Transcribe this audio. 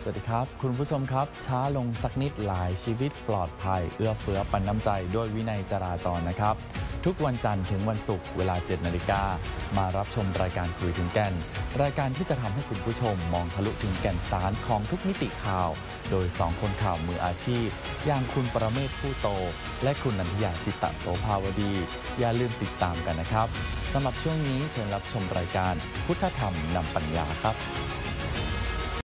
สวัสดีครับคุณผู้ชมครับช้าลงสักนิดหลายชีวิตปลอดภัยเอื้อเฟื้อปันน้ำใจด้วยวินัยจราจรนะครับทุกวันจันทร์ถึงวันศุกร์เวลา 7 นาฬิกามารับชมรายการคุยถึงแก่นรายการที่จะทำให้คุณผู้ชมมองทะลุถึงแก่นสารของทุกมิติข่าวโดย2คนข่าวมืออาชีพอย่างคุณประเมศผู้โตและคุณนันทยาจิตตโสภาวดีอย่าลืมติดตามกันนะครับสำหรับช่วงนี้เชิญรับชมรายการพุทธธรรมนำปัญญาครับ